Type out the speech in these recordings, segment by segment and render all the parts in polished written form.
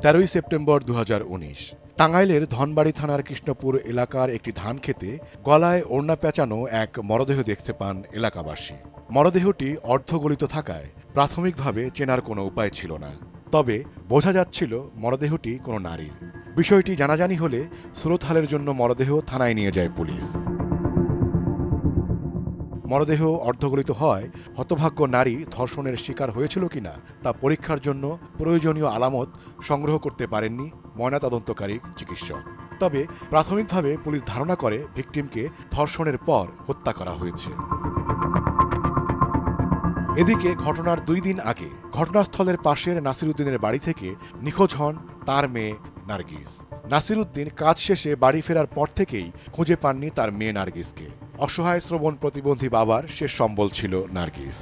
13ই September 2019 টাঙ্গাইলের ধনবাড়ী থানার কৃষ্ণপুর এলাকার একটি ধান খেতে গলায় ওড়না পেঁচানো এক মরদেহ দেখতে পান এলাকাবাসী। মরদেহটি অর্ধগলিত থাকায় প্রাথমিকভাবে চেনার কোনো উপায় ছিল না। তবে বোঝা যাচ্ছিল মরদেহটি কোনো নারীর। বিষয়টি জানাজানি হলে সুরতহালের জন্য মরদেহ থানায় নিয়ে যায় পুলিশ। মরদেহ অর্ধগলিত হয় হতভাগ্য নারী ধর্ষণের শিকার হয়েছিল কিনা তা পরীক্ষার জন্য প্রয়োজনীয় আলামত সংগ্রহ করতে পারেননি ময়নাতদন্তকারী চিকিৎসক। তবে প্রাথমিকভাবে পুলিশ ধারণা করে ভিকটিমকে ধর্ষণের পর হত্যা করা হয়েছে। এদিকে ঘটনার 2 দিন আগে ঘটনাস্থলের পাশের নাসিরউদ্দিনের বাড়ি থেকে নিখোঁজ হন তার মেয়ে নার্গিস। নাসিরউদ্দিন কাজ শেষে বাড়ি ফেরার পর থেকেই খুঁজে পাননি তার মেয়ে নার্গিসকে। অসহায় শ্রবণ প্রতিবন্ধী বাবার শেষ সম্বল ছিল নার্গিস।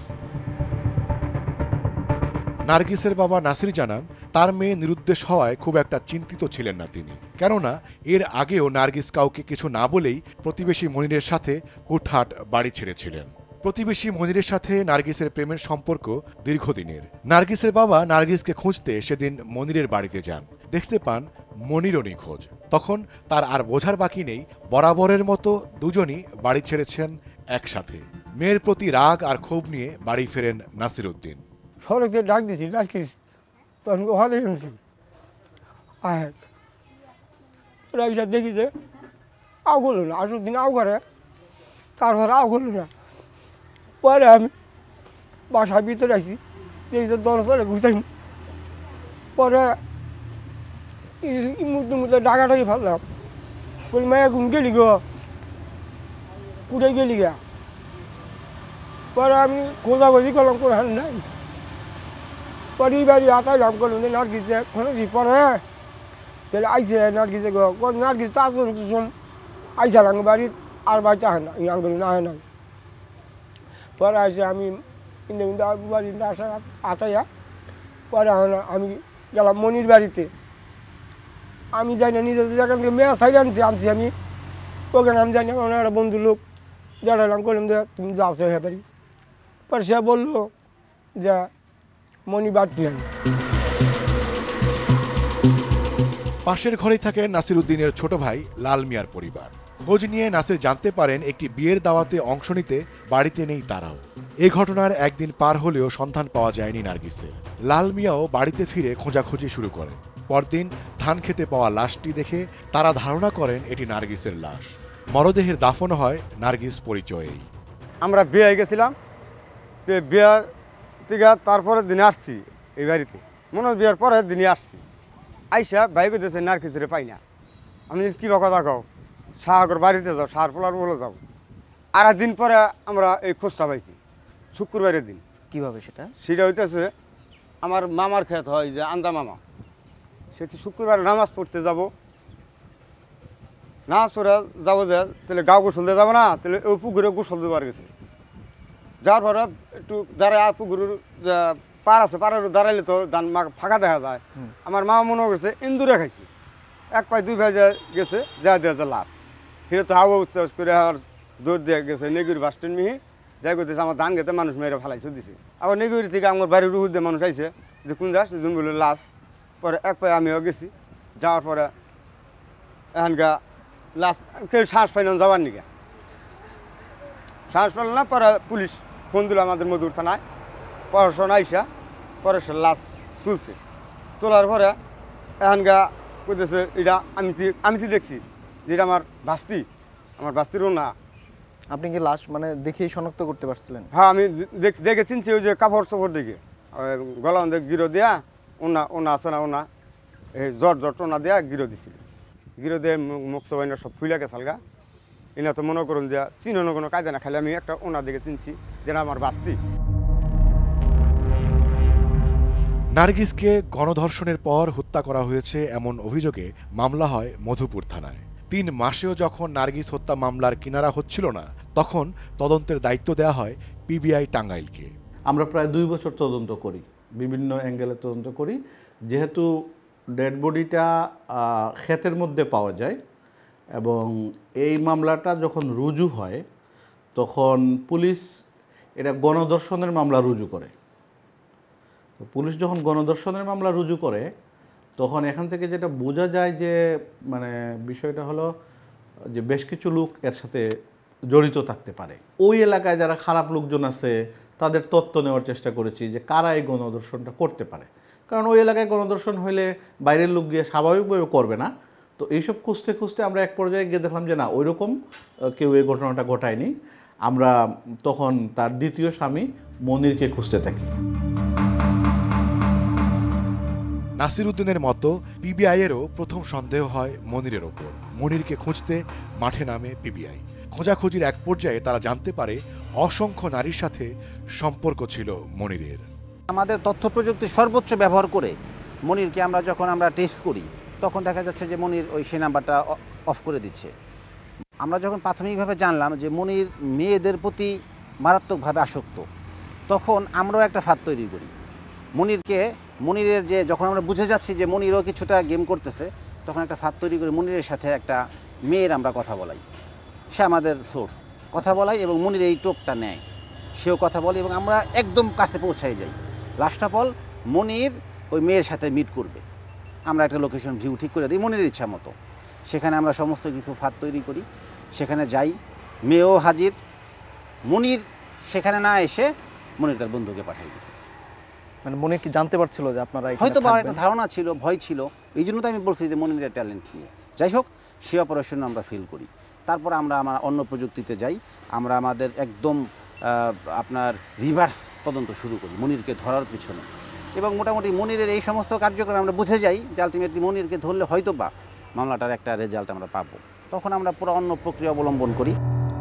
নার্গিসের বাবা নাসির জানান, তার মেয়ে নিরুদ্দেশ হওয়ায় খুব একটা চিন্তিত ছিলেন না তিনি। কেননা এর আগেও নার্গিস কাউকে কিছু না বলেই প্রতিবেশী মনিরের সাথে হুটহাট বাড়ি ছেড়েছিলেন। প্রতিবেশী মনিরের সাথে নার্গিসের প্রেমের সম্পর্ক দীর্ঘদিনের। নার্গিসের বাবা নার্গিসকে খুঁজতে সেদিন মনিরের বাড়িতে যান। দেখতে পান মনিরও নিখোঁজ। তখন তার আর বোঝার বাকি নেই, বরাবরের মতো দুজনই বাড়ি ছেড়েছেন একসাথে। মেয়ের প্রতি রাগ আর ক্ষোভ নিয়ে বাড়ি ফেরেন নাসিরউদ্দিন। সড়কে ডাক দিছি, ডাকিস তখন হলে শুনছি দেখি যে আও করলো না, আসল দিন আও করে, তারপরে আও করলো না। পরে আমি বাসার ভিতরে আসি, দেখি তো দরজা ঘুষাই। পরে মুহূর্তে ডাকাটাকে ফেললাম, বলি মায়া ঘুম গেলি গো, কুড়ে গেলি গা। পরে আমি খোঁজাখুঁজি করলাম, কোনো হান নাই। পরে বাড়ি আটাইলাম, করলাম যে নার্গিসে খোঁজি। পরে তাহলে আইসে নার্গিসে গো, নার্গিস তো আসুন আইসালাম বাড়ি, আর বাড়িতে হয় না, আঙ্গুলি না হয় না। পরে আসে আমি বাড়ি আসা আটাইয়া, পরে আমি গেলাম মনির বাড়িতে। আমি যাই না, নিজে যেখান থেকে মেয়ে সাইড আনছি আমি, ওখানে আমি যাই না, ওনার একটা বন্ধু লোক জানালাম, করলাম যে তুমি যাও সে বাড়ি। পরে সে বললো যে মনি বাড়ি নাই। পাশের ঘরেই থাকেন নাসিরউদ্দিনের ছোট ভাই লাল মিয়ার পরিবার। খোঁজ নিয়ে নাসির জানতে পারেন একটি বিয়ের দাওয়াতে অংশ নিতে বাড়িতে নেই তারাও। এই ঘটনার একদিন পার হলেও সন্ধান পাওয়া যায়নি নার্গিসের। লাল মিয়াও বাড়িতে ফিরে খোঁজাখুঁজি শুরু করেন। পরদিন ধান খেতে পাওয়া লাশটি দেখে তারা ধারণা করেন এটি নার্গিসের লাশ। মরদেহের দাফন হয় নার্গিস পরিচয়েই। আমরা বিয়ে গেছিলাম, তো বিয়ের থেকে তারপরের দিনে আসছি এই বাড়িতে, মনে হয় বিয়ের পরের দিনে আসছি। আইসা ভাই করতেছে নার্গিসরে পাই না। আমি কী কথা কও, শাহগর বাড়িতে যাও, শাহর পোলার বলে যাও। আর একদিন পরে আমরা এই খোঁজটা পাইছি শুক্রবারের দিন। কিভাবে সেটা হইতেছে আমার মামার ক্ষেত হয় যে আন্দা মামা, সেটি শুক্রবারে নামাজ পড়তে যাব। নামাজ পড়ে যাবো, যে তাহলে গাও গোসল দিয়ে যাবো না, তাহলে ওই পুকুরে গোসল দেবার গেছে। যাওয়ার পরে একটু দাঁড়ায়, পুকুরের যে পার আছে, পাড়ের দাঁড়াইলে তো ধান ফাঁকা দেখা যায়। আমার মামা মনে করছে ইন্দুরে খাইছি, 1 পায়ে 2 পায়ে গেছে, যা দিয়েছে লাশ। ফিরে তো হাওয়া উচ্চাস করে আর দৌড় দিয়ে গেছে নেগুড়ি বাস স্ট্যান্ড মিহি, যাই করতেছে আমার ধান খেতে মানুষ মেয়েরা ফালাইছে দিছে। আবার নেগুড়ি থেকে আমার বাড়ির উপর দিয়ে মানুষ আইছে যে কোন যাস, জুন বলে লাশ। পরে 1 পায়ে আমিও গেছি, যাওয়ার পরে এখানকা লাশ কেউ শ্বাস পাইল যাওয়ার নিকে, শ্বাস পেল না। পরে পুলিশ ফোন দিল আমাদের মধুর থানায়, প্রশাসন আইসা পরে সে লাশ তুলছে। তোলার পরে এখানকা করতেছে এটা আমি তো দেখছি যে এটা আমার বাস্তিরও না। আপনি কি লাশ মানে দেখেই শনাক্ত করতে পারছিলেন? হ্যাঁ, আমি দেখে চিনছি, ওই যে কাপড় চোপড় দেখে, গলা গিরো দেয়া, ওনা আছে না, ওনা এই জট ওনা দেয়া গিরো দিছিল। গিরো দিয়ে মুখ সবাইনা সব ফুলাকে সালগা। এনা তো মনে করুন যে চিনো কোনো কায়দা না, খালি আমি একটা ওনা দেখে চিনছি যেটা আমার বাস্তি। নার্গিসকে গণধর্ষণের পর হত্যা করা হয়েছে এমন অভিযোগে মামলা হয় মধুপুর থানায়। 3 মাসেও যখন নার্গিস হত্যা মামলার কিনারা হচ্ছিল না, তখন তদন্তের দায়িত্ব দেওয়া হয় পিবিআই টাঙ্গাইলকে। আমরা প্রায় 2 বছর তদন্ত করি, বিভিন্ন অ্যাঙ্গেলে তদন্ত করি। যেহেতু ডেড বডিটা ক্ষেতের মধ্যে পাওয়া যায় এবং এই মামলাটা যখন রুজু হয় তখন পুলিশ এটা গণধর্ষণের মামলা রুজু করে। পুলিশ যখন গণধর্ষণের মামলা রুজু করে তখন এখান থেকে যেটা বোঝা যায় যে মানে বিষয়টা হলো যে বেশ কিছু লোক এর সাথে জড়িত থাকতে পারে। ওই এলাকায় যারা খারাপ লোকজন আছে তাদের তথ্য নেওয়ার চেষ্টা করেছি যে কারা এই গণধর্ষণটা করতে পারে, কারণ ওই এলাকায় গণধর্ষণ হইলে বাইরের লোক গিয়ে স্বাভাবিকভাবে করবে না। তো এইসব খুঁজতে খুঁজতে আমরা এক পর্যায়ে গিয়ে দেখলাম যে না, ওইরকম কেউ এই ঘটনাটা ঘটায়নি। আমরা তখন তার দ্বিতীয় স্বামী মনিরকে খুঁজতে থাকি। নাসির উদ্দিনের মতো পিবিআইয়েরও প্রথম সন্দেহ হয় মনিরের ওপর। মনিরকে খুঁজতে মাঠে নামে পিবিআই। খোঁজাখুঁজির এক পর্যায়ে তারা জানতে পারে অসংখ্য নারীর সাথে সম্পর্ক ছিল মনিরের। আমাদের তথ্য প্রযুক্তির সর্বোচ্চ ব্যবহার করে মনিরকে যখন আমরা টেস্ট করি, তখন দেখা যাচ্ছে যে মনির ওই সে নাম্বারটা অফ করে দিচ্ছে। আমরা যখন প্রাথমিকভাবে জানলাম যে মনির মেয়েদের প্রতি মারাত্মকভাবে আসক্ত, তখন আমরাও একটা ফাঁদ তৈরি করি মনিরের যে যখন আমরা বুঝে যাচ্ছি যে মনিরও কিছুটা গেম করতেছে, তখন একটা ফাঁদ তৈরি করে মনিরের সাথে একটা মেয়ের আমরা কথা বলাই। সে আমাদের সোর্স, কথা বলাই এবং মনির এই টোপটা নেয়, সেও কথা বলে এবং আমরা একদম কাছে পৌঁছাই যাই। লাস্ট অফ অল মনির ওই মেয়ের সাথে মিট করবে, আমরা একটা লোকেশন ভিউ ঠিক করে দিই মনিরের ইচ্ছা মতো। সেখানে আমরা সমস্ত কিছু ফাঁদ তৈরি করি, সেখানে যাই, মেয়েও হাজির। মনির সেখানে না এসে মনির তার বন্ধুকে পাঠিয়ে দিয়েছে। মানে মনির কি জানতে পারছিল যে আপনারা এখানে হয়তো বা থাকবেন? একটা ধারণা ছিল, ভয় ছিল, এই জন্য তো আমি বলছি যে মনিরের ট্যালেন্ট নিয়ে। যাই হোক, সে অপারেশন আমরা ফিল করি। তারপর আমরা অন্য প্রযুক্তিতে যাই, আমরা আমাদের একদম আপনার রিভার্স তদন্ত শুরু করি মনিরকে ধরার পিছনে। এবং মোটামুটি মনিরের এই সমস্ত কার্যক্রম আমরা বুঝে যাই যে আলটিমেটলি মনিরকে ধরলে হয়তো বা মামলাটার একটা রেজাল্ট আমরা পাবো। তখন আমরা পুরো অন্য প্রক্রিয়া অবলম্বন করি।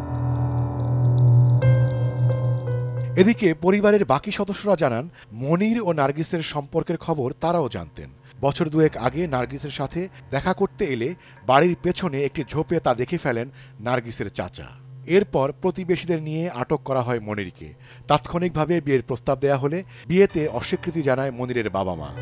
এদিকে পরিবারের বাকি সদস্যরা জানান মনির ও নার্গিসের সম্পর্কের খবর তারাও জানতেন। বছর দুয়েক আগে নার্গিসের সাথে দেখা করতে এলে বাড়ির পেছনে একটি ঝোপে তা দেখে ফেলেন নার্গিসের চাচা। এরপর প্রতিবেশীদের নিয়ে আটক করা হয় মনিরকে। তাৎক্ষণিকভাবে বিয়ের প্রস্তাব দেয়া হলে বিয়েতে অস্বীকৃতি জানায় মনিরের বাবা মা।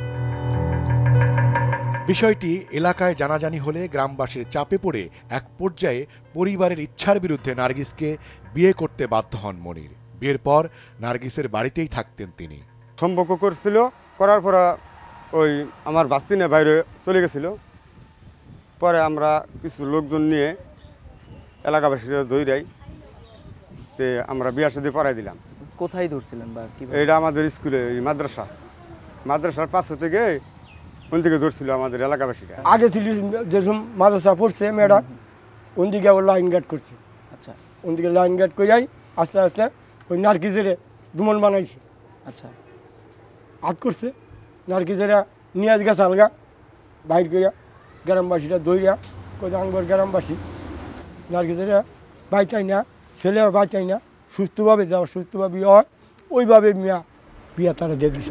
বিষয়টি এলাকায় জানাজানি হলে গ্রামবাসীর চাপে পড়ে এক পর্যায়ে পরিবারের ইচ্ছার বিরুদ্ধে নার্গিসকে বিয়ে করতে বাধ্য হন মনির। বিয়ের পর নার্গিসের বাড়িতেই থাকতেন তিনি। সম্পর্ক করছিল, করার পর ওই আমার বাস্তিনে বাইরে চলে গেছিল। পরে আমরা কিছু লোকজন নিয়ে এলাকাবাসীরা দৌড়াই, আমরা বিয়ার সাথে পড়াই দিলাম। কোথায় ধরছিলেন বা কি? এটা আমাদের স্কুলে মাদ্রাসার পাশে থেকে ওন থেকে ধরছিল আমাদের এলাকাবাসীরা। আগে ছিল যেসব মাদ্রাসা পড়ছে মেয়েরা, ওন দিকে আবার লাইন গার্ড করছে। আচ্ছা ওন দিকে লাইন গার্ড করে যাই, আস্তে আস্তে ওই নার্গিসের দুমন বানাইছে। আচ্ছা, হাত করছে নার্গিসেরা নিয়ে গেছে আলগা বাইর করিয়া, গ্রামবাসীরা দৌড়িয়া কোথাও আঙ্গর গ্রামবাসী নার্গিসেরা বাইচাই না, ছেলেও বাইচাই না, সুস্থভাবে যাওয়া, সুস্থভাবে হয়, ওইভাবে বিয়া তারা দিয়ে দিছে।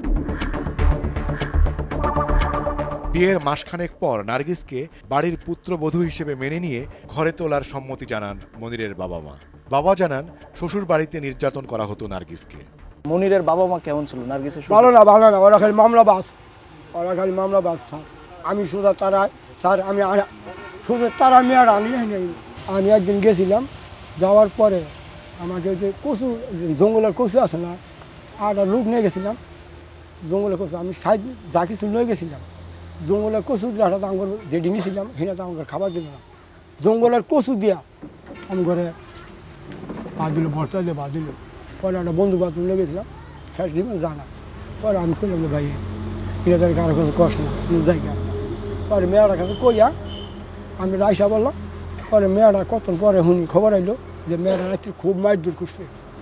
বিয়ের মাসখানেক পর নার্গিসকে বাড়ির পুত্রবধূ হিসেবে মেনে নিয়ে ঘরে তোলার সম্মতি জানান মনিরের বাবা মা। বাবা জানান শ্বশুর বাড়িতে নির্যাতন করা হতো নার্গিসকে। মনিরের বাবা মা কেমন ছিল? নার্গিসের ভালো না, ওরা খালি মামলা বাস, স্যার। আমি সোজা তারা, স্যার আমি সোজা তারা মেয়ার আনি নাই। আমি একদিন গেছিলাম, যাওয়ার পরে আমাকে যে কচু, জঙ্গলের কচু আছে না, আর লোক নিয়ে গেছিলাম জঙ্গলের কচু। আমি সাইড যা কিছু নিয়ে গেছিলাম, জঙ্গলের কচু দিয়ে হঠাৎ আমার যেটি নিয়েছিলাম সেটা তো আমাকে খাবার দিল না। জঙ্গলের কচু দিয়া আমি ঘরে পা দিল, ভর্তা দিয়ে পা দিল। পরে একটা বন্ধু বান্ধব নিয়ে গেছিলাম, হ্যাঁ জানা। পরে আমি করলাম যে ভাই এটা তার কারো কাছে কষ্ট না জায়গা। পরে মেয়েটার কাছে কইয়া আমি রাইসা বললাম। পরে মেয়েটা কত পরে খবর আইলো যে মেয়েরা রাত্রি খুব মারধর করছে।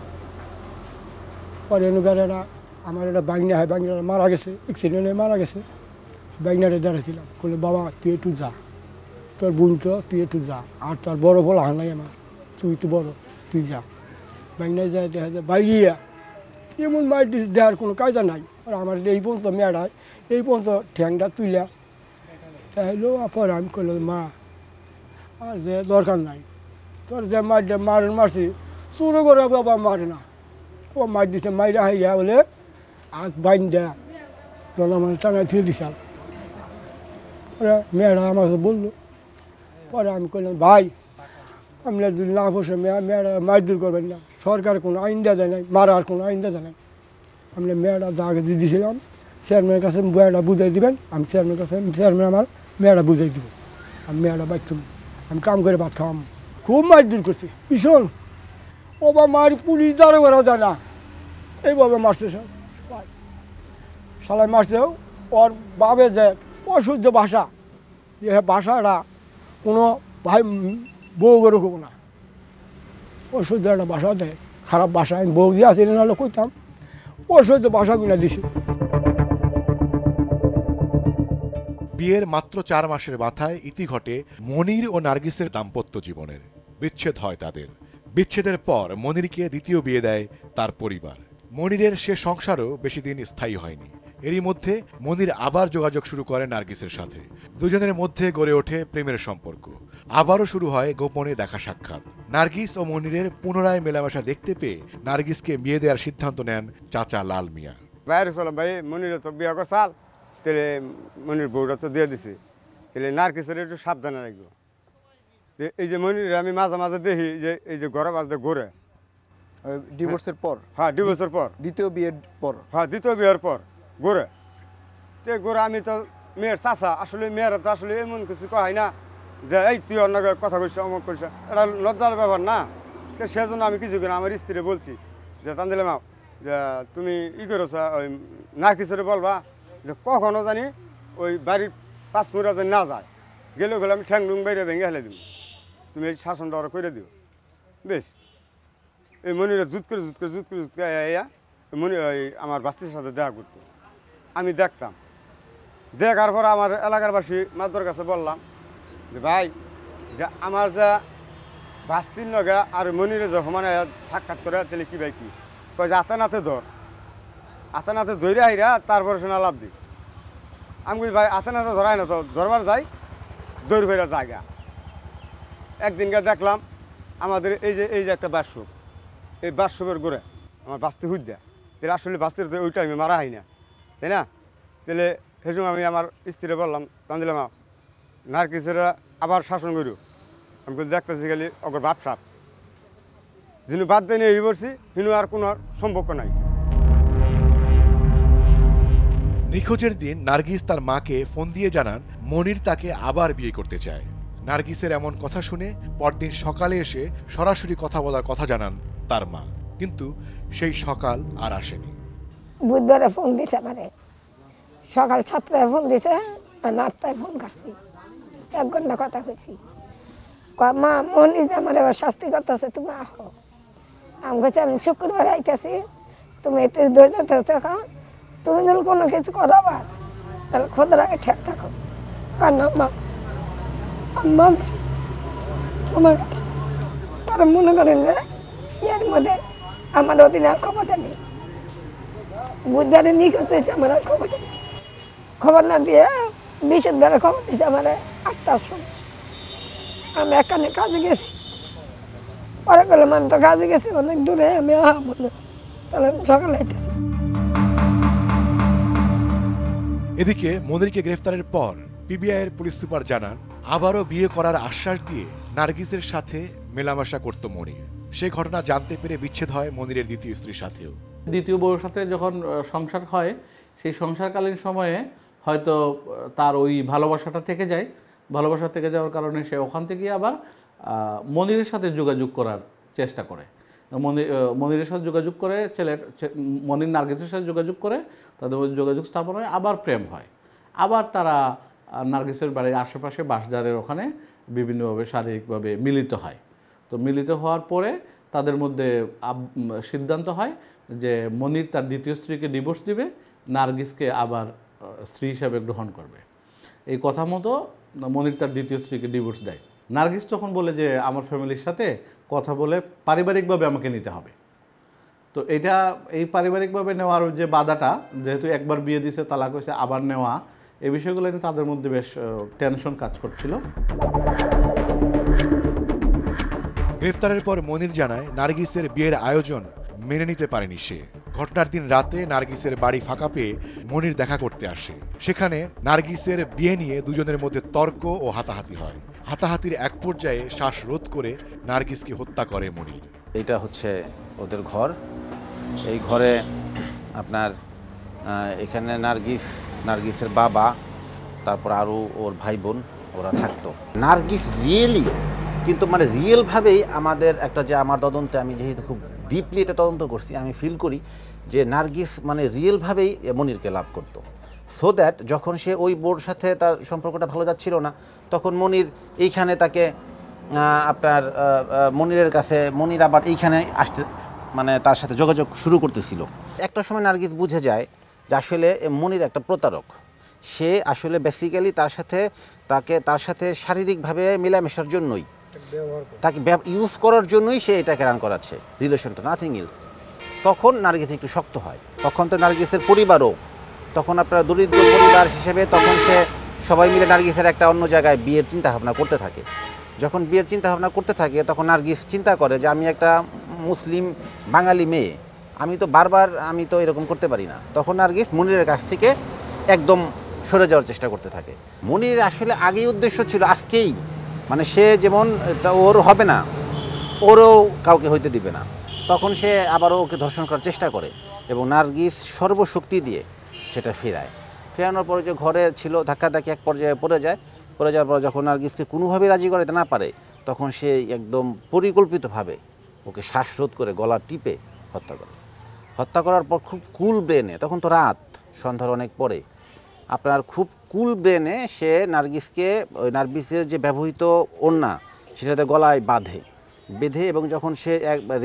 পরে এনুকার আমার এটা বাগনা হয়, বাগনাটা মারা গেছে, অ্যাক্সিডেন্টে মারা গেছে। বাগনাটা দাঁড়াইছিলাম, বলে বাবা তুই একটু যা, তোর বোন তো তুই একটু যা, আর তোর বড় বলা হার নাই আমার, তুই তো বড়, তুই যা। বাগনায় যায়, দেখা যায় বাইরিয়া এমন মার দেওয়ার কোনো কায়দা নাই। আর আমার এই পর্যন্ত মেয়েটায় এই পর্যন্ত ঠ্যাংটা তুইলা তাইলো। পরে আমি করলাম মা আর যে দরকার নাই, তোর যে মারছি চুরো করে বাবা মারে না, ও মার দিছে, মাইরা হাইয়া বলে হাত বাইন দেয়া ডলা মানে টাঙায় থুয়ে দিছাল। ওরা মেয়েরা আমার কাছে বললো। পরে আমি করলাম ভাই আমরা যদি না বসে মেয়েরা মারধর করবেন না, সরকার কোনো আইন দেওয়া যায় নাই, মারার কোনো আইন দেওয়া যায় নাই। আমরা মেয়েরা জায়গা দিয়ে দিয়েছিলাম, চেয়ারম্যানের কাছে মেয়েটা বুঝাই দিবেন, আমি চেয়ারম্যান আমার মেয়েটা বুঝাই দিব, আমি মেয়েটা বাচ্চুম, আমি কাম করে ভাত খাওয়াম। খুব মারধর করছে ভীষণ, ও বা মারি পুলিশ দ্বারা করাও যায় না, এইভাবে মারছে সব শালায় মারছে। ওর বাবে যে অসহ্য ভাষা, যে ভাষাটা কোনো ভাই বউ করে কব না, অসহ্য একটা ভাষা দেয়, খারাপ ভাষা। আমি বউ যে আছে নাহলে কইতাম, অসহ্য ভাষাগুলো দিছে। বিয়ের মাত্র 4 মাসের মাথায় ইতি ঘটে মনির ও নার্গিসের দাম্পত্য জীবনের। বিচ্ছেদ হয় তাদের। বিচ্ছেদের পর মনিরকে দ্বিতীয় বিয়ে দেয় তার পরিবার। মনিরের সে সংসারও বেশি দিন স্থায়ী হয়নি। এরই মধ্যে মনির আবার যোগাযোগ শুরু করে নার্গিসের সাথে। দুজনের মধ্যে গড়ে ওঠে প্রেমের সম্পর্ক। আবারও শুরু হয় গোপনে দেখা সাক্ষাৎ। নার্গিস ও মনিরের পুনরায় মেলামেশা দেখতে পেয়ে নার্গিসকে বিয়ে দেওয়ার সিদ্ধান্ত নেন চাচা লাল মিয়া। বাইরে চলো ভাই, মনিরে তো বিয়ে করছাল, তাহলে মনির বউটা তো দিয়ে দিছে, তাহলে নার্গিসের একটু সাবধানে রাখবো। এই যে মনির আমি মাঝে মাঝে দেখি যে এই যে ঘরে বাজতে ঘুরে, ডিভোর্সের পর? হ্যাঁ ডিভোর্সের পর, দ্বিতীয় বিয়ের পর? হ্যাঁ দ্বিতীয় বিয়ের পর ঘুরে। তো ঘুরে আমি তো মেয়ের চাচা, আসলে মেয়েরা তো আসলে এমন কিছু কয় না যে এই তুই অন্য কথা কইস অমুক করিস, এটা লজ্জার ব্যাপার না। তো সেজন্য আমি কিছু করে আমার স্ত্রী বলছি যে তান্দিলে মা যে তুমি ই করেছ, ওই নার্গিসের বলবা যে কখনো জানি ওই বাড়ির 5 ফুটা যেন না যায়, গেলে আমি ঠ্যাং ডুং বাইরে ভেঙে হেলে দিব, তুমি এই শাসনটা ওরা করে দিও। বেশ এই মনিরা জুত করে মনি ওই আমার বাস্তির সাথে দেখা করতো, আমি দেখতাম। দেখার পর আমার এলাকারবাসী মাদুর কাছে বললাম যে ভাই, যে আমার যা বাস্তির লগা আর মনিরে যখন মানে সাক্ষাৎ করে তাহলে কী ভাই কী কয় যে আতানাতে ধরে আইরা তারপরে শোনা লাভ দিই। আমি কই ভাই আতানাতে ধরাই না তো, ধরবার যাই দৌড় ফেরা জায়গা। একদিনকে দেখলাম আমাদের এই যে একটা বাথরুম, এই বাথরুমের গোড়ে আমার বাস্তি হুদ্যা, তাহলে আসলে বাস্তির ওই টাইমে মারা হয় না, তাই না? তাহলে সেই সময় আমি আমার স্ত্রীরে বললাম, তখন দিলাম নার্গিসেরা আবার শাসন করিও। আমি দেখতেছি খালি অগর বাপ সাপ যিনি বাদ দেয় নিয়ে বলছি হিনু আর কোনো সম্পর্ক নাই। নিখোঁজের দিন নার্গিস তার মাকে ফোন দিয়ে জানান মনির তাকে আবার বিয়ে করতে চায়। নার্গিসের এমন কথা শুনে পরদিন সকালে এসে সরাসরি কথা বলার কথা জানান তার মা, কিন্তু সেই সকাল আর আসেনি। বুধবারে ফোন দিছে আমারে, সকাল 7টায় ফোন দিছে, আমি 8টায় ফোন করছি, 1 ঘন্টা কথা কইছি। মা মনির যে আমার এবার শাস্তি করতেছে, তুমি আহো। আমি বলছি আমি শুক্রবার আইতেছি, তুমি এতে ধৈর্য থাকো, তুমি যদি কোনো কিছু করাবা তাহলে খোদার আগে ঠেক থাকো। কারণ মা আমি মানছি তোমার কথা, কারণ মনে করেন যে এর মধ্যে আমার অধীনে আর ক্ষমতা নেই। বুধবারে নিখোঁজ হয়েছে, আমার আর ক্ষমতা নেই। খবর না দিয়ে বৃহস্পতিবারে খবর দিয়েছে আমার 8টার সময়। আমি এখানে কাজে গেছি, পরে বললাম আমি তো কাজে গেছি অনেক দূরে, আমি মনে তাহলে সকালে আইতেছি। এদিকে মনিরকে গ্রেফতারের পর পিবিআইয়ের পুলিশ সুপার জানান আবারও বিয়ে করার আশ্বাস দিয়ে নার্গিসের সাথে মেলামেশা করত মনির। সেই ঘটনা জানতে পেরে বিচ্ছেদ হয় মনিরের দ্বিতীয় স্ত্রীর সাথেও। দ্বিতীয় বউয়ের সাথে যখন সংসার হয়, সেই সংসারকালীন সময়ে হয়তো তার ওই ভালোবাসাটা থেকে যায়। ভালোবাসা থেকে যাওয়ার কারণে সে ওখান থেকে আবার মনিরের সাথে যোগাযোগ করার চেষ্টা করে। মনিরের সাথে যোগাযোগ করে, মনির নার্গিসের সাথে যোগাযোগ করে, তাদের মধ্যে যোগাযোগ স্থাপন হয়, আবার প্রেম হয়। আবার তারা নার্গিসের বাড়ির আশেপাশে বাঁশঝাড়ের ওখানে বিভিন্নভাবে শারীরিকভাবে মিলিত হয়। তো মিলিত হওয়ার পরে তাদের মধ্যে সিদ্ধান্ত হয় যে মনির তার দ্বিতীয় স্ত্রীকে ডিভোর্স দিবে, নার্গিসকে আবার স্ত্রী হিসাবে গ্রহণ করবে। এই কথা মতো মনির তার দ্বিতীয় স্ত্রীকে ডিভোর্স দেয়। নার্গিস তখন বলে যে আমার ফ্যামিলির সাথে কথা বলে পারিবারিকভাবে আমাকে নিতে হবে। তো এই পারিবারিকভাবে নেওয়ার যে বাধাটা, যেহেতু একবার বিয়ে দিছে, তালাক হয়েছে, আবার নেওয়া, এই বিষয়গুলো নিয়ে তাদের মধ্যে বেশ টেনশন কাজ করছিল। গ্রেফতারের পর মনির জানায় নার্গিসের বিয়ের আয়োজন মেনে নিতে পারেনি সে। ঘটনার দিন রাতে নার্গিসের বাড়ি ফাঁকা পেয়ে মনির দেখা করতে আসে। সেখানে নার্গিসের বিয়ে নিয়ে দুজনের মধ্যে তর্ক ও হাতাহাতি হয়। হাতাহাতির এক পর্যায়ে শ্বাসরোধ করে নার্গিসকে হত্যা করে মনির। এইটা হচ্ছে ওদের ঘর। এই ঘরে আপনার এখানে নার্গিসের বাবা, তারপর আরও ওর ভাই বোন ওরা থাকতো। নার্গিস রিয়েলি কিন্তু মানে রিয়েলভাবেই আমাদের একটা যে আমার তদন্তে আমি যেহেতু খুব ডিপলি এটা তদন্ত করছি, আমি ফিল করি যে নার্গিস মানে রিয়েলভাবেই মনিরকে লাভ করতো। সো দ্যাট যখন সে ওই বোর সাথে তার সম্পর্কটা ভালো যাচ্ছিল না, তখন মনির এইখানে তাকে আপনার মনিরের কাছে, মনির আবার এইখানে আসতে মানে তার সাথে যোগাযোগ শুরু করতেছিল। একটা সময় নার্গিস বুঝে যায় যে আসলে মনির একটা প্রতারক। সে আসলে বেসিক্যালি তার সাথে শারীরিকভাবে মেলামেশার জন্যই, তাকে ইউজ করার জন্যই সে এটাকে রান করাচ্ছে, রিলেশনটা, নাথিং এলস। তখন নার্গিস একটু শক্ত হয়। তখন তো নার্গিসের পরিবারও, তখন আপনার দরিদ্র পরিবার হিসেবে তখন সে সবাই মিলে নার্গিসের একটা অন্য জায়গায় বিয়ের চিন্তাভাবনা করতে থাকে। যখন বিয়ের চিন্তাভাবনা করতে থাকে তখন নার্গিস চিন্তা করে যে আমি একটা মুসলিম বাঙালি মেয়ে, আমি তো এরকম করতে পারি না। তখন নার্গিস মনিরের কাছ থেকে একদম সরে যাওয়ার চেষ্টা করতে থাকে। মনিরের আসলে আগেই উদ্দেশ্য ছিল আজকেই, মানে সে যেমন ওর হবে না, ওরও কাউকে হইতে দিবে না। তখন সে আবারও ওকে ধর্ষণ করার চেষ্টা করে এবং নার্গিস সর্বশক্তি দিয়ে সেটা ফেরানোর পরে যে ঘরে ছিল ধাক্কাধাক্কি এক পর্যায়ে পড়ে যাওয়ার পর যখন নার্গিসকে কোনোভাবেই রাজি করাতে না পারে, তখন সে একদম পরিকল্পিতভাবে ওকে শ্বাসরোধ করে গলা টিপে হত্যা করার পর খুব কুল ব্রেনে, তখন তো রাত, সন্ধ্যার অনেক পরে, আপনার খুব কুল ব্রেনে সে নার্গিসকে ওই নার্গিসের যে ব্যবহৃত ওড়না সেটাতে গলায় বেঁধে এবং যখন সে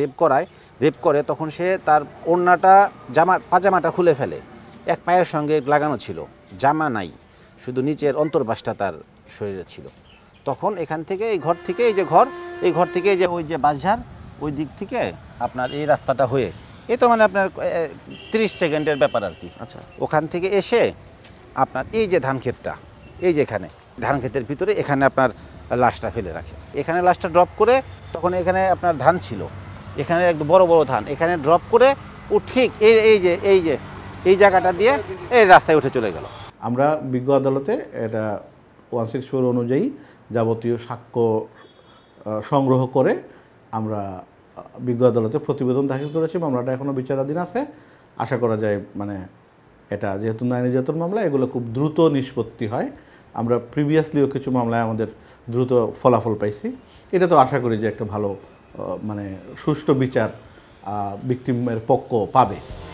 রেপ করে তখন সে তার ওড়নাটা পাজামাটা খুলে ফেলে। এক পায়ের সঙ্গে লাগানো ছিল, জামা নাই, শুধু নিচের অন্তর্বাসটা তার শরীরে ছিল। তখন এখান থেকে এই ঘর থেকে এই যে ওই যে বাসঝাড়, ওই দিক থেকে আপনার এই রাস্তাটা হয়ে এই তো মানে আপনার 30 সেকেন্ডের ব্যাপার আর কি। আচ্ছা, ওখান থেকে এসে আপনার এই যে ধান ক্ষেতটা, এই যে এখানে ধান ক্ষেতের ভিতরে এখানে আপনার লাশটা ফেলে রাখে। এখানে লাশটা ড্রপ করে, তখন এখানে আপনার ধান ছিল, এখানে একদম বড় বড় ধান, এখানে ড্রপ করে ও ঠিক এই জায়গাটা দিয়ে এই রাস্তায় উঠে চলে গেল। আমরা বিজ্ঞ আদালতে এটা 164 অনুযায়ী যাবতীয় সাক্ষ্য সংগ্রহ করে আমরা বিজ্ঞ আদালতে প্রতিবেদন দাখিল করেছি। মামলাটা এখনও বিচারাধীন আছে। আশা করা যায় মানে এটা যেহেতু নারী নির্যাতন মামলা, এগুলো খুব দ্রুত নিষ্পত্তি হয়। আমরা প্রিভিয়াসলিও কিছু মামলায় আমাদের দ্রুত ফলাফল পাইছি। এটা তো আশা করি যে একটা ভালো মানে সুষ্ঠু বিচার ভিকটিমের পক্ষ পাবে।